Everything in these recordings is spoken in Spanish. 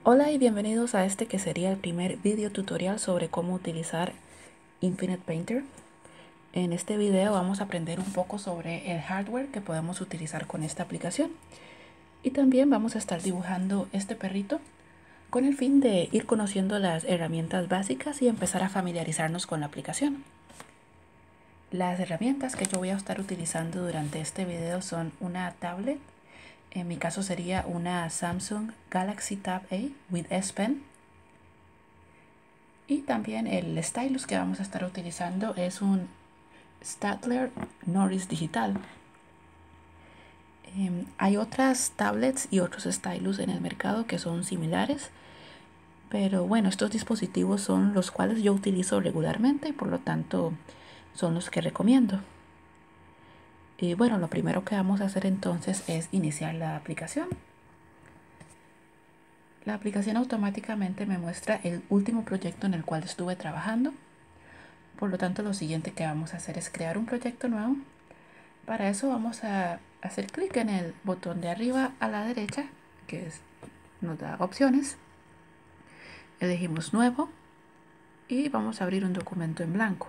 Hola y bienvenidos a este que sería el primer video tutorial sobre cómo utilizar Infinite Painter. En este video vamos a aprender un poco sobre el hardware que podemos utilizar con esta aplicación. Y también vamos a estar dibujando este perrito con el fin de ir conociendo las herramientas básicas y empezar a familiarizarnos con la aplicación. Las herramientas que yo voy a estar utilizando durante este video son una tablet. En mi caso sería una Samsung Galaxy Tab A with S Pen. Y también el stylus que vamos a estar utilizando es un Staedtler Norris Digital. Hay otras tablets y otros stylus en el mercado que son similares, pero bueno, estos dispositivos son los cuales yo utilizo regularmente y por lo tanto son los que recomiendo. Y bueno, lo primero que vamos a hacer entonces es iniciar la aplicación. La aplicación automáticamente me muestra el último proyecto en el cual estuve trabajando. Por lo tanto, lo siguiente que vamos a hacer es crear un proyecto nuevo. Para eso vamos a hacer clic en el botón de arriba a la derecha, nos da opciones. Elegimos nuevo y vamos a abrir un documento en blanco.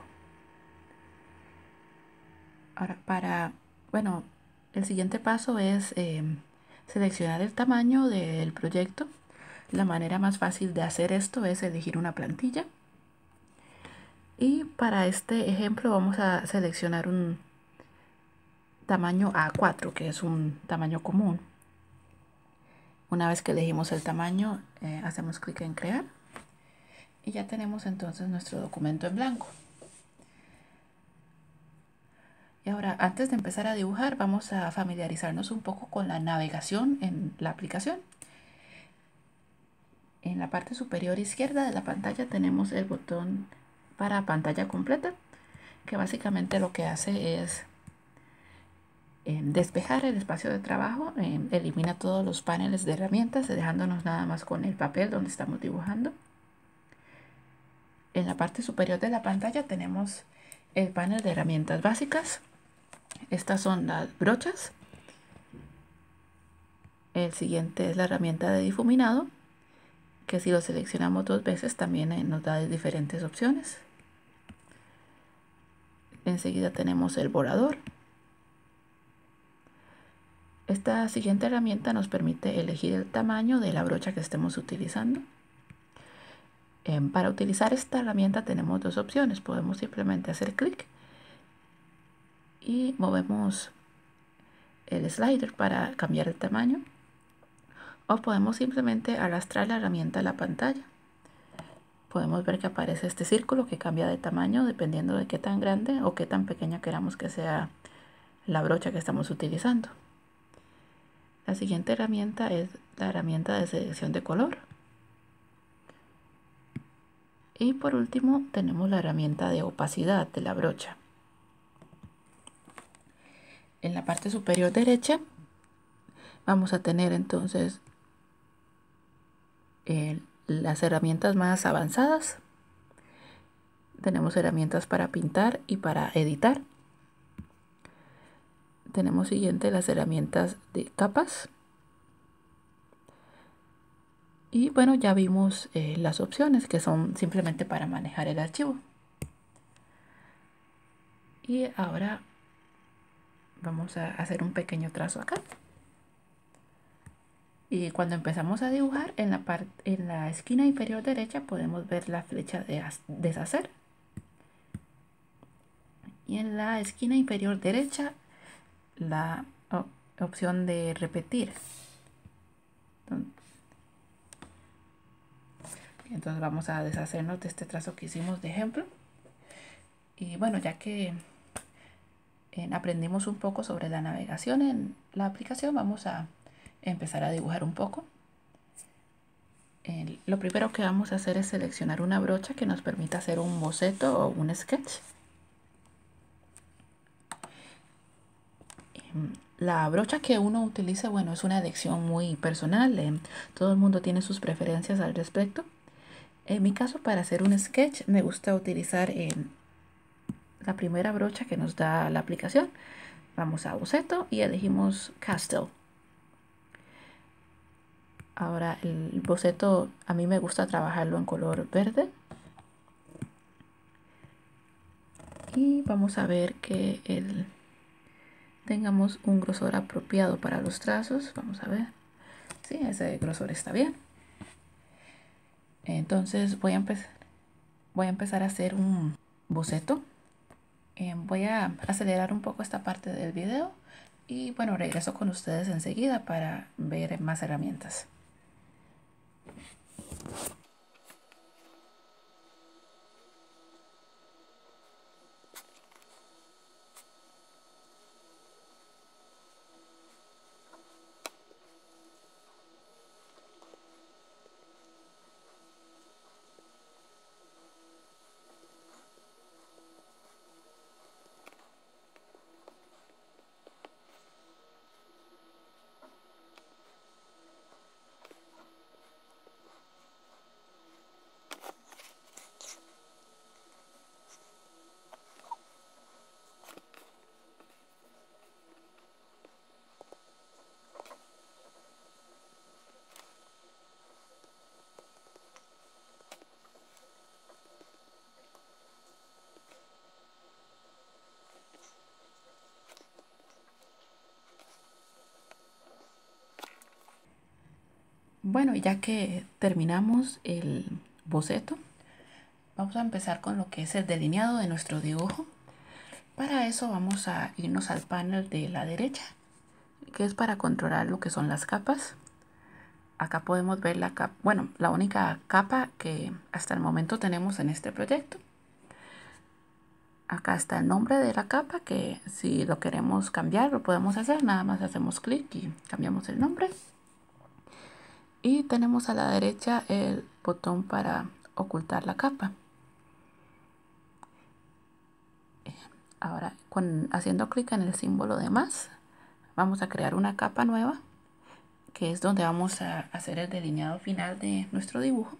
Ahora el siguiente paso es seleccionar el tamaño del proyecto. La manera más fácil de hacer esto es elegir una plantilla. Y para este ejemplo vamos a seleccionar un tamaño A4, que es un tamaño común. Una vez que elegimos el tamaño, hacemos clic en crear y ya tenemos entonces nuestro documento en blanco. Y ahora, antes de empezar a dibujar, vamos a familiarizarnos un poco con la navegación en la aplicación. En la parte superior izquierda de la pantalla tenemos el botón para pantalla completa, que básicamente lo que hace es despejar el espacio de trabajo, elimina todos los paneles de herramientas, dejándonos nada más con el papel donde estamos dibujando. En la parte superior de la pantalla tenemos el panel de herramientas básicas. Estas son las brochas. El siguiente es la herramienta de difuminado, que si lo seleccionamos dos veces también nos da diferentes opciones. Enseguida tenemos el borrador. Esta siguiente herramienta nos permite elegir el tamaño de la brocha que estemos utilizando. Para utilizar esta herramienta tenemos dos opciones. Podemos simplemente hacer clic y movemos el slider para cambiar el tamaño, o podemos simplemente arrastrar la herramienta a la pantalla. Podemos ver que aparece este círculo que cambia de tamaño dependiendo de qué tan grande o qué tan pequeña queramos que sea la brocha que estamos utilizando. La siguiente herramienta es la herramienta de selección de color. Y por último tenemos la herramienta de opacidad de la brocha. En la parte superior derecha vamos a tener entonces las herramientas más avanzadas. Tenemos herramientas para pintar y para editar. Tenemos siguiente las herramientas de capas. Y bueno, ya vimos las opciones que son simplemente para manejar el archivo. Y ahora vamos a hacer un pequeño trazo acá. Y cuando empezamos a dibujar, en la esquina inferior derecha podemos ver la flecha de deshacer. Y en la esquina inferior derecha la opción de repetir. Entonces vamos a deshacernos de este trazo que hicimos de ejemplo. Y bueno, ya que aprendimos un poco sobre la navegación en la aplicación, vamos a empezar a dibujar un poco. Lo primero que vamos a hacer es seleccionar una brocha que nos permita hacer un boceto o un sketch. La brocha que uno utiliza, bueno, es una elección muy personal. Todo el mundo tiene sus preferencias al respecto. En mi caso, para hacer un sketch, me gusta utilizar la primera brocha que nos da la aplicación. Vamos a boceto y elegimos Castle. Ahora el boceto a mí me gusta trabajarlo en color verde. Y vamos a ver que tengamos un grosor apropiado para los trazos. Vamos a ver. Sí, ese grosor está bien. Entonces voy a empezar a hacer un boceto. Voy a acelerar un poco esta parte del video y bueno, regreso con ustedes enseguida para ver más herramientas. Bueno, ya que terminamos el boceto, vamos a empezar con lo que es el delineado de nuestro dibujo. Para eso vamos a irnos al panel de la derecha, que es para controlar lo que son las capas. Acá podemos ver la capa, bueno, la única capa que hasta el momento tenemos en este proyecto. Acá está el nombre de la capa, que si lo queremos cambiar lo podemos hacer, nada más hacemos clic y cambiamos el nombre. Y tenemos a la derecha el botón para ocultar la capa. Ahora, haciendo clic en el símbolo de más, vamos a crear una capa nueva, que es donde vamos a hacer el delineado final de nuestro dibujo.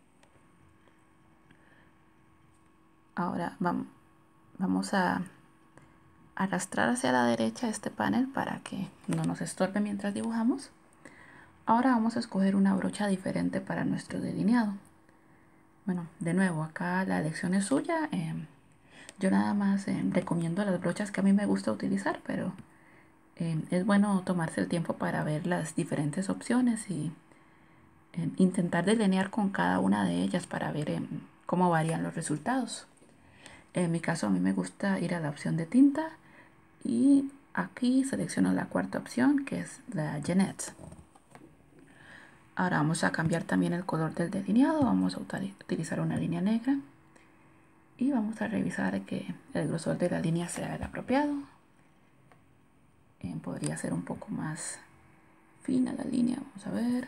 Ahora vamos a arrastrar hacia la derecha este panel para que no nos estorbe mientras dibujamos. Ahora vamos a escoger una brocha diferente para nuestro delineado. Bueno, de nuevo, acá la elección es suya. Yo nada más recomiendo las brochas que a mí me gusta utilizar, pero es bueno tomarse el tiempo para ver las diferentes opciones y intentar delinear con cada una de ellas para ver cómo varían los resultados. En mi caso, a mí me gusta ir a la opción de tinta y aquí selecciono la cuarta opción, que es la Jeanette. Ahora vamos a cambiar también el color del delineado. Vamos a utilizar una línea negra y vamos a revisar que el grosor de la línea sea el apropiado. Podría ser un poco más fina la línea, vamos a ver.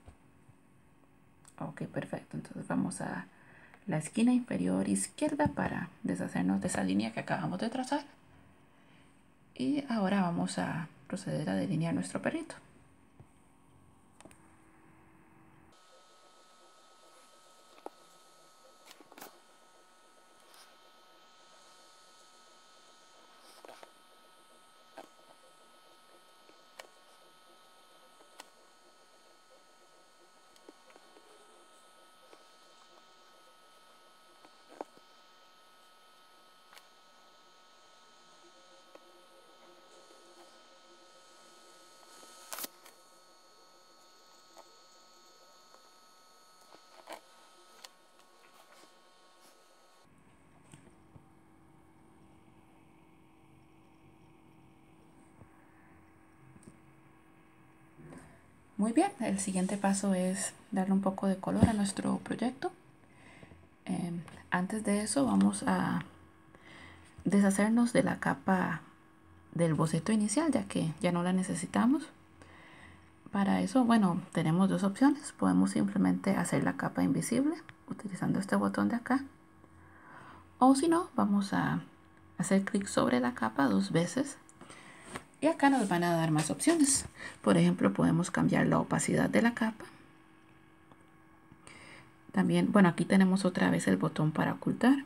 Ok, perfecto. Entonces vamos a la esquina inferior izquierda para deshacernos de esa línea que acabamos de trazar. Y ahora vamos a proceder a delinear nuestro perrito. Muy bien, el siguiente paso es darle un poco de color a nuestro proyecto. Antes de eso vamos a deshacernos de la capa del boceto inicial, ya que ya no la necesitamos. Para eso, bueno, tenemos dos opciones. Podemos simplemente hacer la capa invisible utilizando este botón de acá. O si no, vamos a hacer clic sobre la capa 2 veces. Y acá nos van a dar más opciones. Por ejemplo, podemos cambiar la opacidad de la capa. También, bueno, aquí tenemos otra vez el botón para ocultar.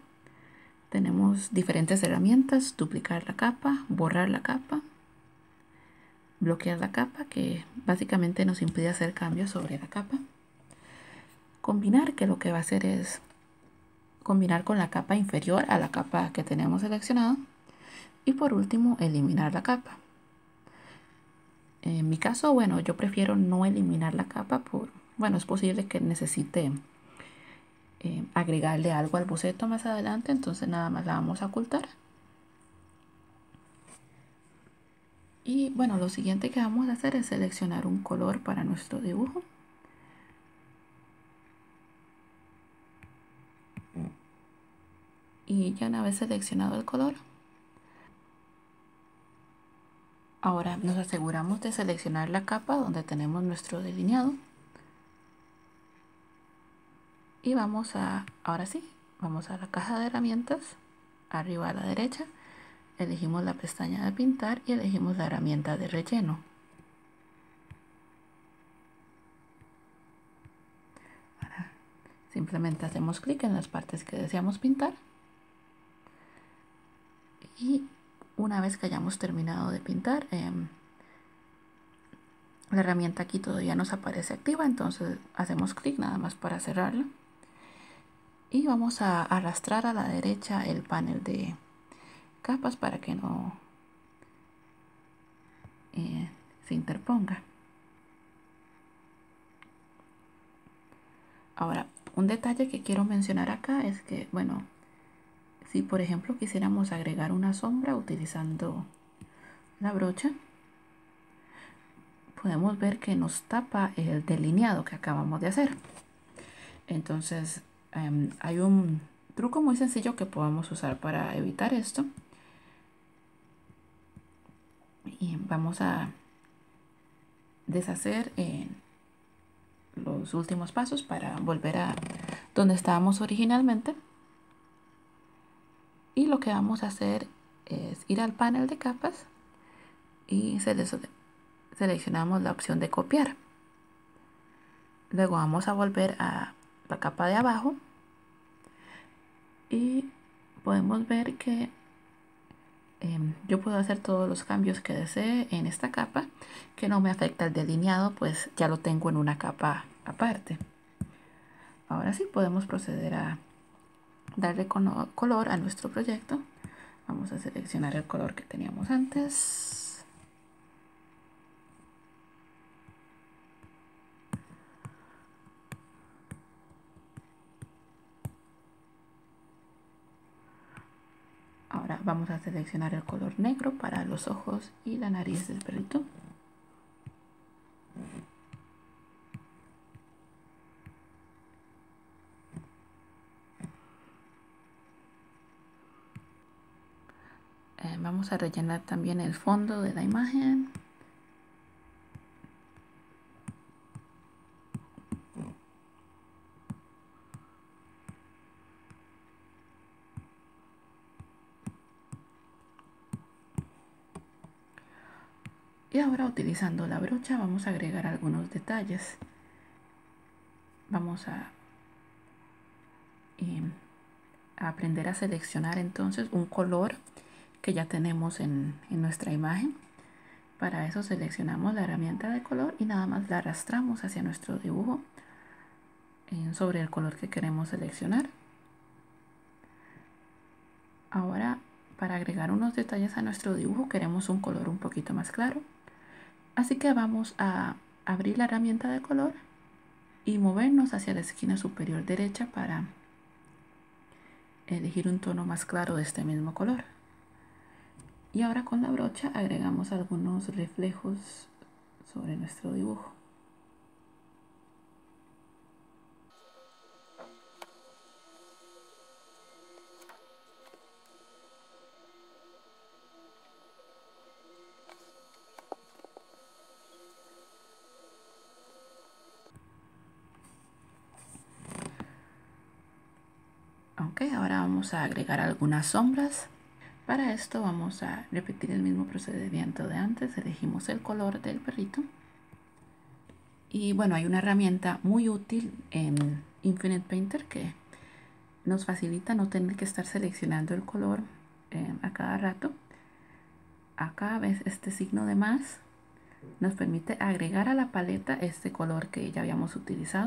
Tenemos diferentes herramientas: duplicar la capa, borrar la capa, bloquear la capa, que básicamente nos impide hacer cambios sobre la capa. Combinar, que lo que va a hacer es combinar con la capa inferior a la capa que tenemos seleccionada. Y por último, eliminar la capa. En mi caso, bueno, yo prefiero no eliminar la capa bueno, es posible que necesite agregarle algo al boceto más adelante, entonces nada más la vamos a ocultar. Y bueno, lo siguiente que vamos a hacer es seleccionar un color para nuestro dibujo. Y ya una vez seleccionado el color, ahora nos aseguramos de seleccionar la capa donde tenemos nuestro delineado. Y ahora sí, vamos a la caja de herramientas, arriba a la derecha, elegimos la pestaña de pintar y elegimos la herramienta de relleno. Ahora, simplemente hacemos clic en las partes que deseamos pintar. Y una vez que hayamos terminado de pintar, la herramienta aquí todavía nos aparece activa, entonces hacemos clic nada más para cerrarla. Y vamos a arrastrar a la derecha el panel de capas para que no se interponga. Ahora, un detalle que quiero mencionar acá es que, bueno, si por ejemplo quisiéramos agregar una sombra utilizando la brocha, podemos ver que nos tapa el delineado que acabamos de hacer. Entonces, hay un truco muy sencillo que podemos usar para evitar esto. Y vamos a deshacer los últimos pasos para volver a donde estábamos originalmente. Y lo que vamos a hacer es ir al panel de capas y seleccionamos la opción de copiar. Luego vamos a volver a la capa de abajo y podemos ver que yo puedo hacer todos los cambios que desee en esta capa, que no me afecta el delineado, pues ya lo tengo en una capa aparte. Ahora sí podemos proceder a darle color a nuestro proyecto. Vamos a seleccionar el color que teníamos antes. Ahora vamos a seleccionar el color negro para los ojos y la nariz del perrito. Vamos a rellenar también el fondo de la imagen. Y ahora utilizando la brocha vamos a agregar algunos detalles. Vamos a aprender a seleccionar entonces un color que ya tenemos en nuestra imagen. Para eso seleccionamos la herramienta de color y nada más la arrastramos hacia nuestro dibujo sobre el color que queremos seleccionar. Ahora, para agregar unos detalles a nuestro dibujo queremos un color un poquito más claro. Así que vamos a abrir la herramienta de color y movernos hacia la esquina superior derecha para elegir un tono más claro de este mismo color. Y ahora con la brocha agregamos algunos reflejos sobre nuestro dibujo. Ok, ahora vamos a agregar algunas sombras. Para esto vamos a repetir el mismo procedimiento de antes. Elegimos el color del perrito. Y bueno, hay una herramienta muy útil en Infinite Painter que nos facilita no tener que estar seleccionando el color a cada rato. Acá ves este signo de más. nos permite agregar a la paleta este color que ya habíamos utilizado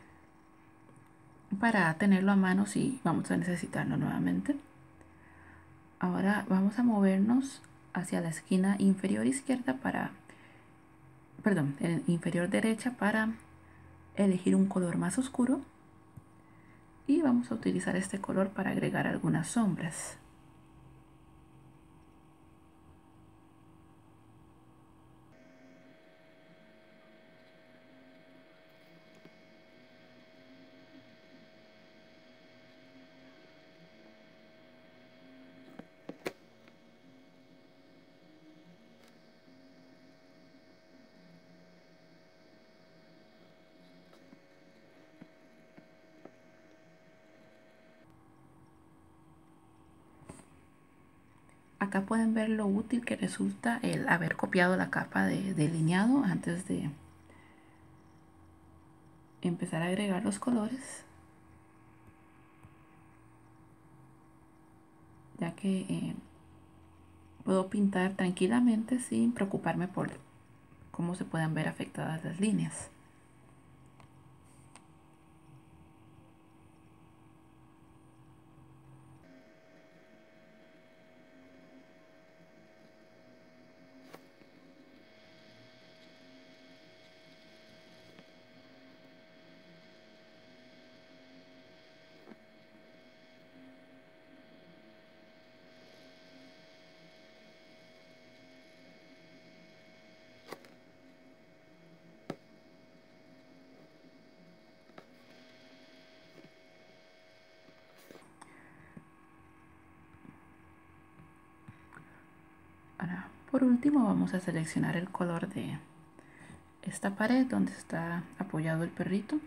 para tenerlo a mano si vamos a necesitarlo nuevamente. Ahora vamos a movernos hacia la esquina inferior izquierda inferior derecha para elegir un color más oscuro, y vamos a utilizar este color para agregar algunas sombras. Acá pueden ver lo útil que resulta el haber copiado la capa de delineado antes de empezar a agregar los colores, ya que puedo pintar tranquilamente sin preocuparme por cómo se puedan ver afectadas las líneas. Ahora, por último, vamos a seleccionar el color de esta pared donde está apoyado el perrito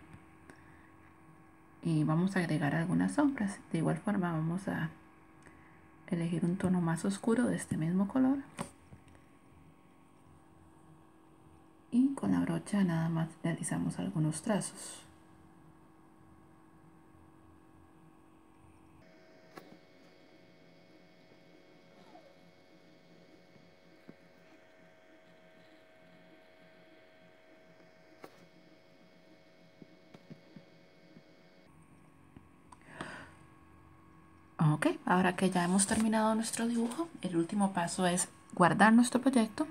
y vamos a agregar algunas sombras. De igual forma vamos a elegir un tono más oscuro de este mismo color y con la brocha nada más realizamos algunos trazos. Ok, ahora que ya hemos terminado nuestro dibujo, el último paso es guardar nuestro proyecto.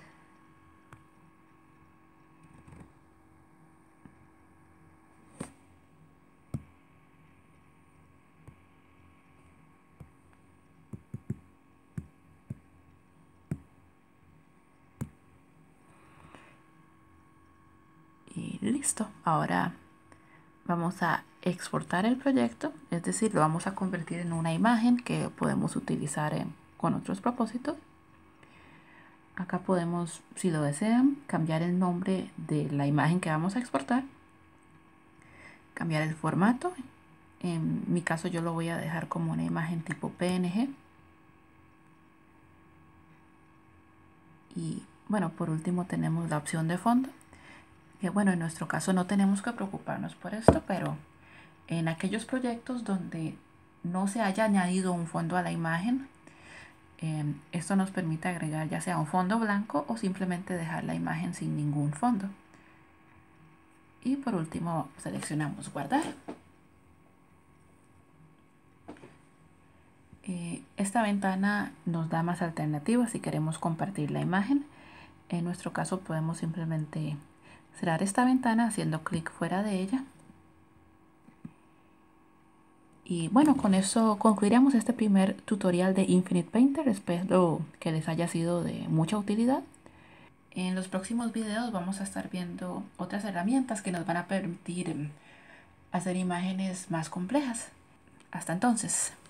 Y listo. Ahora vamos a exportar el proyecto, es decir, lo vamos a convertir en una imagen que podemos utilizar con otros propósitos. Acá podemos, si lo desean, cambiar el nombre de la imagen que vamos a exportar, cambiar el formato. En mi caso yo lo voy a dejar como una imagen tipo PNG. Y bueno, por último tenemos la opción de fondo, que bueno, en nuestro caso no tenemos que preocuparnos por esto, pero en aquellos proyectos donde no se haya añadido un fondo a la imagen, esto nos permite agregar ya sea un fondo blanco o simplemente dejar la imagen sin ningún fondo. Y por último seleccionamos guardar. Esta ventana nos da más alternativas si queremos compartir la imagen. En nuestro caso podemos simplemente cerrar esta ventana haciendo clic fuera de ella. Y bueno, con eso concluiremos este primer tutorial de Infinite Painter. Espero que les haya sido de mucha utilidad. En los próximos videos vamos a estar viendo otras herramientas que nos van a permitir hacer imágenes más complejas. Hasta entonces.